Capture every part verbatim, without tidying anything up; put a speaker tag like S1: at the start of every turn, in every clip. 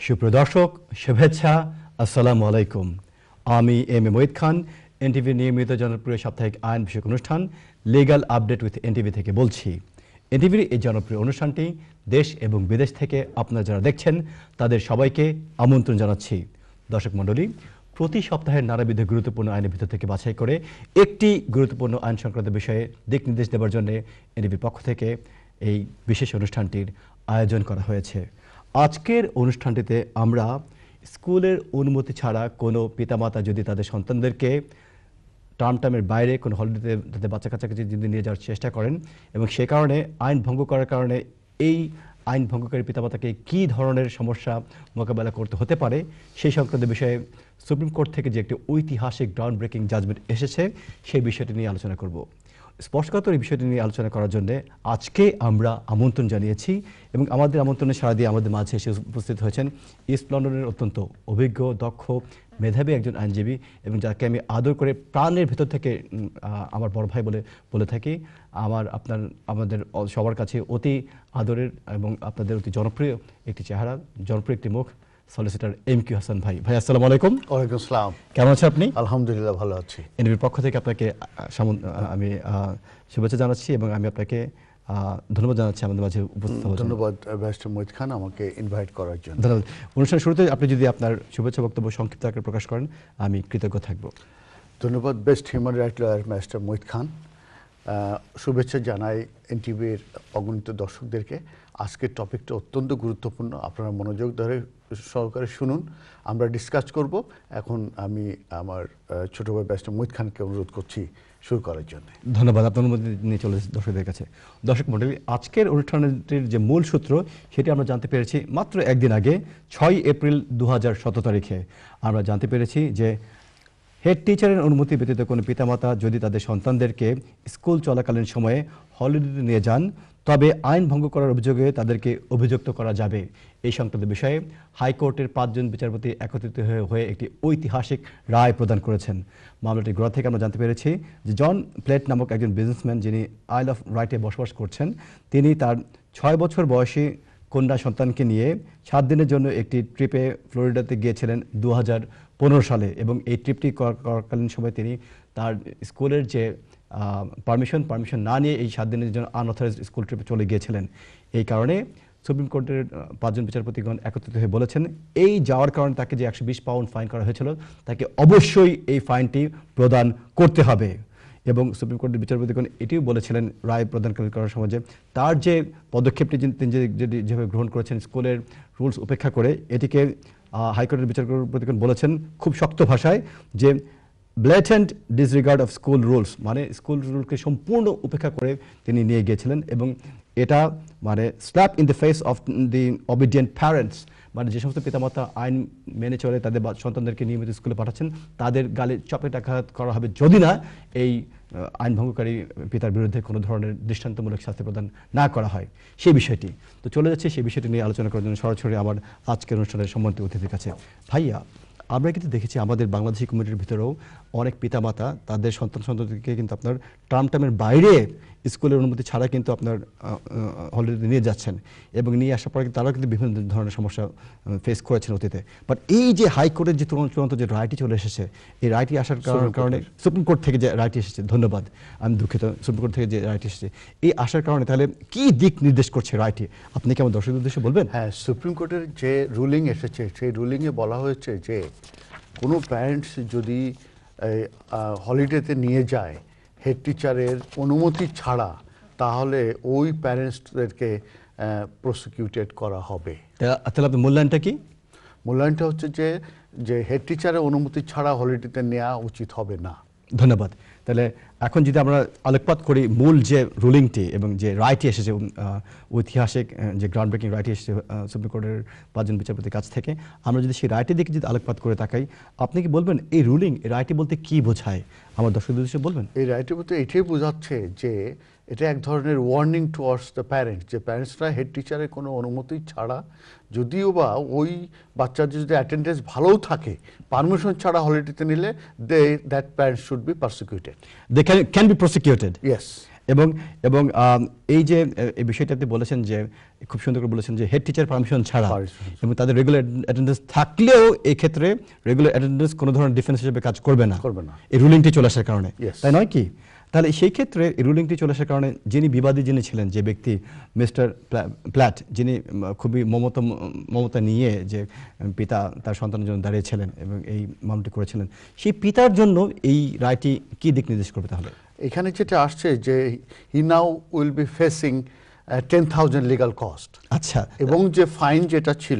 S1: সুপ্রদর্শক শুভেচ্ছা আসসালামু আলাইকুম আমি M A Muid Khan NTV নিয়মিত জনপ্রিয় সাপ্তাহিক আইন বিষয়ক অনুষ্ঠান লিগ্যাল আপডেট উইথ এনটিভি থেকে বলছি। এনটিভির এই জনপ্রিয় অনুষ্ঠানটি দেশ এবং বিদেশ থেকে আপনারা যারা দেখছেন তাদের সবাইকে আমন্ত্রণ জানাচ্ছি। দর্শক মণ্ডলী, প্রতি সপ্তাহের নানাবিধ গুরুত্বপূর্ণ আইনের ভিতর থেকে বাছাই করে একটি গুরুত্বপূর্ণ আইন সংক্রান্ত বিষয়ে দিক নির্দেশ দেওয়ার জন্য এনটিভির পক্ষ থেকে এই বিশেষ অনুষ্ঠানটির আয়োজন করা হয়েছে। আজকের অনুষ্ঠানটিতে আমরা স্কুলের অনুমতি ছাড়া কোনো পিতামাতা যদি তাদের সন্তানদেরকে টার্ম টাইমের বাইরে কোনো হলিডেতে তাদের বাচ্চা কাচ্চাকে যদি নিয়ে যাওয়ার চেষ্টা করেন এবং সে কারণে আইন ভঙ্গ করার কারণে এই আইন ভঙ্গকারী পিতামাতাকে কী ধরনের সমস্যা মোকাবেলা করতে হতে পারে সেই সংক্রান্ত বিষয়ে সুপ্রিম কোর্ট থেকে যে একটি ঐতিহাসিক গ্রাউন্ড ব্রেকিং জাজমেন্ট এসেছে সেই বিষয়টি নিয়ে আলোচনা করব। স্পষ্টত এই বিষয়টি নিয়ে আলোচনা করার জন্য আজকে আমরা আমন্ত্রণ জানিয়েছি এবং আমাদের আমন্ত্রণে সাড়া দিয়ে আমাদের মাঝে এসে উপস্থিত হয়েছেন ইস্ট লন্ডনের অত্যন্ত অভিজ্ঞ দক্ষ মেধাবী একজন আইনজীবী এবং যাকে আমি আদর করে প্রাণের ভেতর থেকে আমার বড় ভাই বলে বলে থাকি। আমার আপনার আমাদের সবার কাছে অতি আদরের এবং আপনাদের অতি জনপ্রিয় একটি চেহারা, জনপ্রিয় একটি মুখ, সলিসিটর এম কিউ হাসান ভাই। ভাই আসসালামু আলাইকুম।
S2: ওয়ালাইকুম আসসালাম।
S1: কেমন আছেন আপনি?
S2: আলহামদুলিল্লাহ ভালো আছি।
S1: এনটিভির পক্ষ থেকে আপনাকে আমি শুভেচ্ছা জানাচ্ছি এবং আমি আপনাকে ধন্যবাদ জানাচ্ছি আমাদের মাঝে উপস্থিত হওয়ার জন্য।
S2: ধন্যবাদ ব্যারিস্টার মুইদ খান আমাকে ইনভাইট করার জন্য।
S1: ধন্যবাদ। অনুষ্ঠানের শুরুতে আপনি যদি আপনার শুভেচ্ছা বক্তব্য সংক্ষিপ্ত আকারে প্রকাশ করেন আমি কৃতজ্ঞ থাকব।
S2: ধন্যবাদ best human right lawyer barrister Muid Khan. শুভেচ্ছা জানাই এনটিভির অগণিত দর্শকদেরকে। আজকের টপিকটা অত্যন্ত গুরুত্বপূর্ণ, আপনারা মনোযোগ ধরে সহকারে শুনুন, আমরা ডিসকাস করব। এখন আমি আমার ছোট ভাই ব্যারিস্টার মুইদ খানকে অনুরোধ করছি শুরু করার জন্য।
S1: ধন্যবাদ। আপনার অনুমতি নিয়ে চলে দর্শকদের কাছে। দর্শক মণ্ডলী, আজকের অনুষ্ঠানটির যে মূল সূত্র সেটি আমরা জানতে পেরেছি মাত্র একদিন আগে ছয় এপ্রিল দু হাজার সতেরো তারিখে আমরা জানতে পেরেছি যে হেড টিচারের অনুমতি ব্যতীত কোনো পিতামাতা যদি তাদের সন্তানদেরকে স্কুল চলাকালীন সময়ে হলিডেতে নিয়ে যান তবে আইন ভঙ্গ করার অভিযোগে তাদেরকে অভিযুক্ত করা যাবে। এই সংক্রান্ত বিষয়ে হাইকোর্টের পাঁচজন বিচারপতি একত্রিত হয়ে একটি ঐতিহাসিক রায় প্রদান করেছেন। মামলাটির গোড়া থেকে আমরা জানতে পেরেছি যে জন প্লেট নামক একজন বিজনেসম্যান যিনি আইল অফ রাইটে বসবাস করছেন, তিনি তার ছয় বছর বয়সী কন্যা সন্তানকে নিয়ে সাত দিনের জন্য একটি ট্রিপে ফ্লোরিডাতে গিয়েছিলেন দু হাজার পনেরো সালে এবং এই ট্রিপটি করাকালীন সময় তিনি তার স্কুলের যে পারমিশন পারমিশন না নিয়ে এই সাত দিনের জন্য আনঅথরাইজড স্কুল ট্রিপে চলে গিয়েছিলেন। এই কারণে সুপ্রিম কোর্টের পাঁচজন বিচারপতিগণ একত্রিত হয়ে বলেছেন এই যাওয়ার কারণে তাকে যে একশো বিশ পাউন্ড ফাইন করা হয়েছিল তাকে অবশ্যই এই ফাইনটি প্রদান করতে হবে। এবং সুপ্রিম কোর্টের বিচারপতিগণ এটিও বলেছিলেন রায় প্রদান করার সময় যে তার যে পদক্ষেপটি তিনি যদি যেভাবে গ্রহণ করেছেন স্কুলের রুলস উপেক্ষা করে, এটিকে হাইকোর্টের বিচারপতিগণ বলেছেন খুব শক্ত ভাষায় যে blatant disregard of school rules, মানে স্কুল রুলকে সম্পূর্ণ উপেক্ষা করে তিনি নিয়ে গিয়েছিলেন এবং এটা মানে slap in the face of the obedient parents, মানে যে সমস্ত পিতামাতা আইন মেনে চলে তাদের সন্তানদেরকে নিয়মিত স্কুলে পাঠাচ্ছেন তাদের গালে চপেটাঘাত করা হবে যদি না এই আইন ভঙ্গকারী পিতার বিরুদ্ধে কোনো ধরনের দৃষ্টান্তমূলক শাস্তি প্রদান না করা হয় সেই বিষয়টি। তো চলে যাচ্ছে সেই বিষয়টি নিয়ে আলোচনা করার জন্য সরাসরি আমার আজকের অনুষ্ঠানের সম্মানিত অতিথির কাছে। ভাইয়া, আমরা কিন্তু দেখেছি আমাদের বাংলাদেশি কমিউনিটির ভিতরেও অনেক পিতামাতা তাদের সন্তান সন্ততিকে কিন্তু আপনার টার্ম টাইমের বাইরে স্কুলের অনুমতি ছাড়া কিন্তু আপনার হলিডেতে নিয়ে যাচ্ছেন এবং নিয়ে আসার পরে তারাও কিন্তু বিভিন্ন ধরনের সমস্যা ফেস করেছেন অতীতে। বাট এই যে হাইকোর্টের যে চূড়ান্ত যে রায়টি চলে এসেছে, এই রায়টি আসার কারণে সুপ্রিম কোর্ট থেকে যে রায়টি এসেছে, ধন্যবাদ, আমি দুঃখিত, সুপ্রিম কোর্ট থেকে যে রায়টি এসেছে এই আসার কারণে তাহলে কি দিক নির্দেশ করছে রায়টি, আপনি কি আমার দর্শকদের উদ্দেশ্যে বলবেন?
S2: হ্যাঁ, সুপ্রিম কোর্টের যে রুলিং এসেছে সেই রুলিংয়ে বলা হয়েছে যে কোনো প্যারেন্টস যদি হলিডেতে নিয়ে যায় হেড টিচারের অনুমতি ছাড়া তাহলে ওই প্যারেন্টসদেরকে প্রসিকিউটেড করা হবে।
S1: তাহলে আপনার মূল্যায়নটা কি?
S2: মূল্যায়নটা হচ্ছে যে যে হেড টিচারের অনুমতি ছাড়া হলিডেতে নেওয়া উচিত হবে না।
S1: ধন্যবাদ। তাহলে এখন যদি আমরা আলোকপাত করি মূল যে রুলিংটি এবং যে রায়টি এসেছে, ঐতিহাসিক যে গ্রাউন্ড ব্রেকিং রায়টি এসেছে সুপ্রিম কোর্টের পাঁচজন বিচারপতির কাছ থেকে, আমরা যদি সেই রায়টির দিকে যদি আলোকপাত করে তাকাই, আপনি কি বলবেন এই রুলিং, এই রায়টি বলতে কি বোঝায় আমার দর্শকদের উদ্দেশ্যে বলবেন?
S2: এই রায়টি বলতে এটাই বোঝাচ্ছে যে এটা এক ধরনের ওয়ার্নিং টুয়ার্ডস দ্য প্যারেন্টস, যে প্যারেন্টসরা হেড টিচারের কোনো অনুমতি ছাড়া যদিও বা ওই বাচ্চাদের যদি অ্যাটেন্ডেন্স ভালোও থাকে পারমিশন ছাড়া হলিডেতে নিলে they that parents should be prosecuted.
S1: They can can be prosecuted.
S2: Yes.
S1: এবং এবং এই যে এই বিষয়টা আপনি বলেছেন যে খুব সুন্দর করে বলেছেন যে হেড টিচার পারমিশন ছাড়া এবং তাদের রেগুলার অ্যাটেন্ডেন্স থাকলেও এই ক্ষেত্রে রেগুলার অ্যাটেন্ডেন্স কোনো ধরনের ডিফেন্স হিসেবে কাজ করবে না
S2: করবে না
S1: এই রুলিংটি চলে আসার কারণে, তাই নয় কি? তাহলে সেই ক্ষেত্রে এই রুলিংটি চলে আসার কারণে যিনি বিবাদী যিনি ছিলেন, যে ব্যক্তি মিস্টার প্ল্যাট, যিনি খুবই মমতা মমতা নিয়ে যে পিতা তার সন্তানের জন্য দাঁড়িয়েছিলেন এবং এই মামলাটি করেছিলেন, সেই পিতার জন্য এই রায়টি কি দিক নির্দেশ করবে? তাহলে
S2: এখানে যেটা আসছে যে he now will be facing ten thousand legal cost.
S1: আচ্ছা,
S2: এবং যে ফাইন যেটা ছিল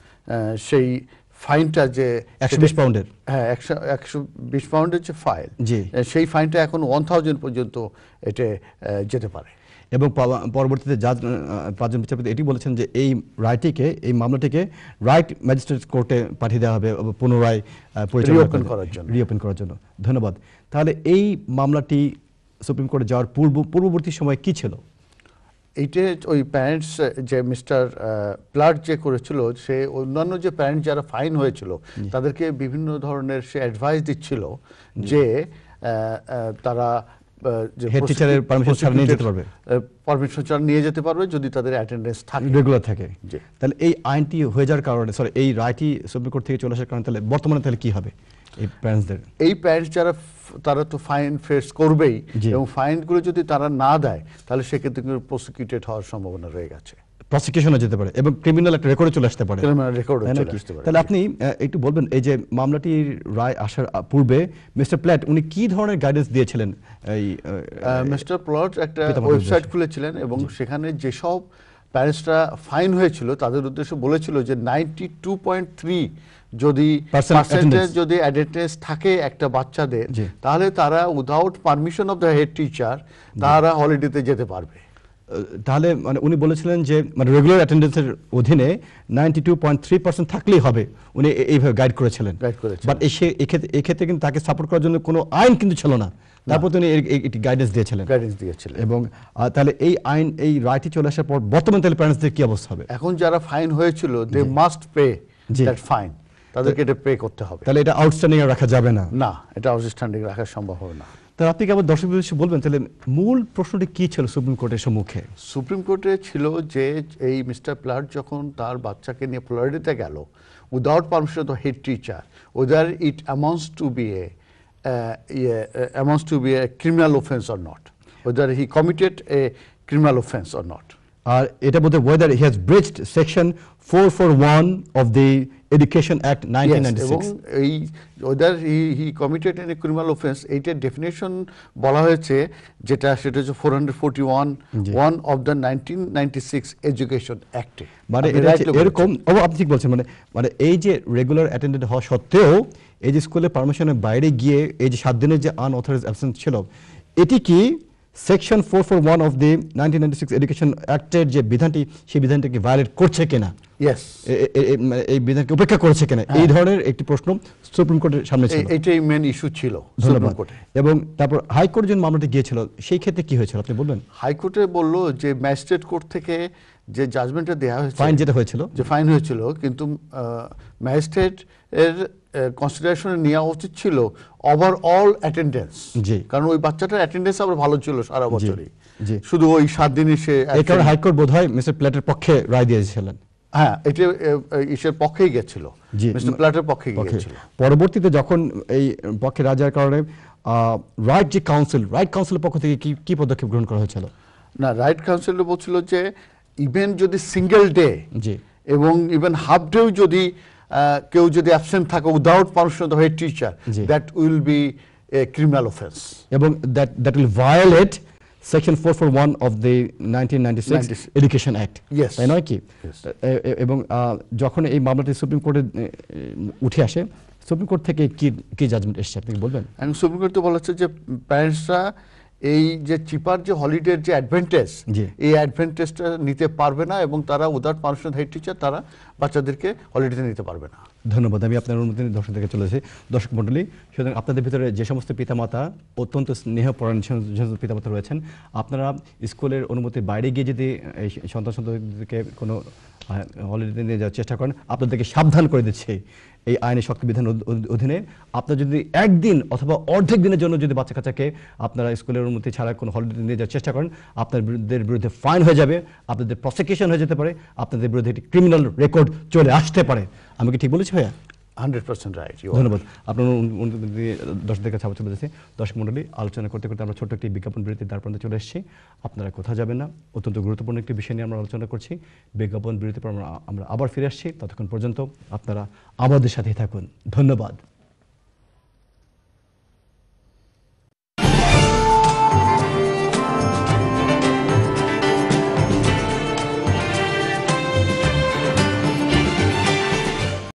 S2: সেই ফাইনটা যে
S1: একশো বিশ পাউন্ডের,
S2: হ্যাঁ একশো একশো বিশ পাউন্ডের যে ফাইন,
S1: জি,
S2: সেই ফাইনটা এখন ওয়ান থাউজেন্ড পর্যন্ত এটা যেতে পারে।
S1: এবং পরবর্তীতে জাজ পাঁচজন বিচারপতি এটি বলেছেন যে এই রায়টিকে, এই মামলাটিকে রাইট ম্যাজিস্ট্রেট কোর্টে পাঠিয়ে দেওয়া হবে পুনরায়
S2: রিওপেন করার জন্য
S1: রিওপেন করার জন্য ধন্যবাদ। তাহলে এই মামলাটি সুপ্রিম কোর্টে যাওয়ার পূর্ব পূর্ববর্তী সময় কি ছিল?
S2: এইটা ওই প্যারেন্টস যে মিস্টার প্লাট যে করেছিল, সে অন্যান্য যে প্যারেন্ট যারা ফাইন হয়েছিল তাদেরকে বিভিন্ন ধরনের সে অ্যাডভাইস দিচ্ছিল যে তারা
S1: হেড টিচারের পারমিশন ছাড়া নিয়ে যেতে পারবে,
S2: পারমিশন ছাড়া নিয়ে যেতে পারবে যদি তাদের অ্যাটেন্ডেন্স থাকে,
S1: রেগুলার থাকে। তাহলে এই আইনটি হয়ে যাওয়ার কারণে, সরি এই রায়টি সুপ্রিম কোর্ট থেকে চলে আসার কারণে তাহলে বর্তমানে তাহলে কি হবে এই প্যারেন্টসদের?
S2: এই প্যারেন্টস যারা তারা তো ফাইন ফেস করবেই, এবং ফাইনগুলো যদি তারা না দেয় তাহলে সেক্ষেত্রে প্রসিকিউটেড হওয়ার সম্ভাবনা রয়ে গেছে,
S1: প্রসিকিউশনে যেতে পারে এবং ক্রিমিনাল একটা রেকর্ডে চলে আসতে পারে। তাহলে আপনি একটু বলবেন এই যে মামলাটির রায় আসার পূর্বে মিস্টার প্ল্যাট উনি কি ধরনের গাইডেন্স দিয়েছিলেন? এই
S2: মিস্টার প্ল্যাট একটা ওয়েবসাইট খুলেছিলেন এবং সেখানে যেসব প্যারেন্টসরা ফাইন হয়েছিল তাদের উদ্দেশ্যে বলেছিল যে নাইনটি টু পয়েন্ট থ্রি যদি পার্সেন্টেজ যদি অ্যাটেন্ডেন্স থাকে একটা বাচ্চাদের, তাহলে তারা without permission of the head teacher তারা হলিডেতে যেতে পারবে।
S1: তাহলে মানে উনি বলেছিলেন যে মানে রেগুলার অ্যাটেন্ডেন্সের অধীনে ninety two point three percent থাকলেই হবে, উনি এইভাবে গাইড করেছিলেন। বাট এই ক্ষেত্রে কিন্তু তাকে সাপোর্ট করার জন্য কোনো আইন কিন্তু ছিল না, তারপর তিনি একটি গাইডেন্স দিয়েছিলেন
S2: গাইডেন্স দিয়েছিলেন
S1: এবং তাহলে এই আইন এই রায়টি চলে আসার পর বর্তমানে তাহলে প্যারেন্টসদের কি অবস্থা হবে?
S2: এখন যারা ফাইন হয়েছিল they must pay that fine, তাদেরকে এটা পে করতে হবে।
S1: তাহলে এটা আউটস্ট্যান্ডিং রাখা যাবে না?
S2: না, এটা আউটস্ট্যান্ডিং রাখা সম্ভব হবে না।
S1: তাহলে আপনি কি আবার দর্শকদের উদ্দেশ্যে বলবেন তাহলে মূল প্রশ্নটি কি ছিল সুপ্রিম কোর্টের সম্মুখে?
S2: সুপ্রিম কোর্টে ছিল যে এই মিস্টার প্লাট যখন তার বাচ্চাকে নিয়ে ফ্লোরিডাতে গেল without permission of the head teacher, whether it amounts to be a amounts to be a criminal offence or not, whether he committed a criminal offence or not.
S1: আর এটা বলতে whether he has breached section four four one of the education act nineteen ninety six.
S2: এবং এই whether he he committed an a criminal offence, এইটার definition বলা হয়েছে যেটা, সেটা হচ্ছে four hundred forty one one of the nineteen ninety six education অ্যাক্টে।
S1: মানে এরকম আপনি ঠিক বলছেন, মানে মানে এই যে রেগুলার অ্যাটেন্ডেন্ট হওয়া সত্ত্বেও এই যে স্কুলে পারমিশনের বাইরে গিয়ে এই যে সাত দিনের যে আনঅথরাইজড অ্যাবসেন্স ছিল, এটি কি section four four one of the nineteen ninety six education অ্যাক্টের যে বিধানটি সেই বিধানটাকে ভায়োলেট করছে কিনা, এই বিধানকে উপেক্ষা করেছে কিনা, এই ধরনের একটি প্রশ্ন সুপ্রিম কোর্টের সামনে ছিল।
S2: এটাই মেন ইস্যু ছিল
S1: সুপ্রিম কোর্টে। এবং তারপর হাইকোর্ট যে মামলাটি গিয়েছিল সেই ক্ষেত্রে কি হয়েছিল আপনি বলবেন?
S2: হাইকোর্টে বলল যে ম্যাজিস্ট্রেট কোর্ট থেকে যে জাজমেন্টটা দেওয়া হয়েছে,
S1: ফাইন যেটা হয়েছিল,
S2: যে ফাইন হয়েছিল, কিন্তু ম্যাজিস্ট্রেট এর কনসিডারেশনে নেওয়া উচিত ছিল ওভারঅল অ্যাটেন্ডেন্স, কারণ ওই বাচ্চাটার অ্যাটেন্ডেন্স আবার ভালো ছিল সারা বছরই, শুধু ওই সাত দিনই সে।
S1: এই কারণে হাইকোর্ট বোধহয় মিস্টার প্ল্যাটের পক্ষে রায় দিয়েছিলেন।
S2: হ্যাঁ, এটা ইসের পক্ষেই গেছিল, মিস্টার প্ল্যাটের পক্ষে গিয়েছিল।
S1: পরবর্তীতে যখন এই পক্ষে রায় যাওয়ার কারণে রাইট যে কাউন্সিল, রাইট কাউন্সিলের পক্ষ থেকে কি কি পদক্ষেপ গ্রহণ করা হয়েছিল?
S2: না, রাইট কাউন্সিল বলছিল যে ইভেন যদি সিঙ্গেল ডে এবং ইভেন হাফ ডেও যদি কেউ যদি অ্যাবসেন্ট থাকে without permission of head teacher, that will be a criminal offence, এবং
S1: that that will violate section four four one of the nineteen ninety six education act, তাই নয় কি? এবং যখন এই মামলাটি সুপ্রিম কোর্টে উঠে আসে, সুপ্রিম কোর্ট থেকে কি কি জাজমেন্ট এসেছে আপনি বলবেন?
S2: সুপ্রিম কোর্ট তো বলা হচ্ছে যে প্যারেন্টসরা এই যে চিপার যে হলিডের যে অ্যাডভান্টেজ, এই অ্যাডভান্টেজটা নিতে পারবে না এবং তারা উইদাউট পারমিশন হেড টিচার তারা বাচ্চাদেরকে হলিডেতে নিতে পারবে না।
S1: ধন্যবাদ। আমি আপনার অনুমতি দর্শক থেকে চলেছি। দর্শক মণ্ডলী, সুতরাং আপনাদের ভিতরে যে সমস্ত পিতামাতা অত্যন্ত স্নেহপরায়ণ যে সমস্ত পিতামাতা রয়েছেন, আপনারা স্কুলের অনুমতির বাইরে গিয়ে যদি এই সন্তান সন্ততিকে কোনো হলিডে নিয়ে যাওয়ার চেষ্টা করেন, আপনাদেরকে সাবধান করে দিচ্ছে এই আইনি শক্তি বিধান অধীনে আপনারা যদি একদিন অথবা অর্ধেক দিনের জন্য যদি বাচ্চা কাচ্চাকে আপনারা স্কুলের অনুমতি ছাড়া কোনো হলিডে নিয়ে যাওয়ার চেষ্টা করেন, আপনাদের বিরুদ্ধে ফাইন হয়ে যাবে, আপনাদের প্রসিকিউশন হয়ে যেতে পারে, আপনাদের বিরুদ্ধে একটি ক্রিমিনাল রেকর্ড চলে আসতে পারে। আমি কি ঠিক বলেছি ভাইয়া?
S2: Hundred percent right.
S1: ধন্যবাদ। আপনার দর্শকদের কাছে আবার চলে যাচ্ছি। দর্শক মণ্ডলী, আলোচনা করতে করতে আমরা ছোট্ট একটি বিজ্ঞাপন বিরতির দ্বার পর্যন্ত চলে এসেছি। আপনারা কোথাও যাবেন না, অত্যন্ত গুরুত্বপূর্ণ একটি বিষয় নিয়ে আমরা আলোচনা করছি। বিজ্ঞাপন বিরতির পর আমরা আবার ফিরে আসছি। ততক্ষণ পর্যন্ত আপনারা আমাদের সাথেই থাকুন। ধন্যবাদ।